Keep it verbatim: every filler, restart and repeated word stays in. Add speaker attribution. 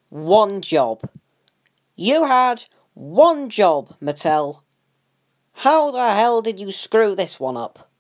Speaker 1: one job. You had one job, Mattel. How the hell did you screw this one up?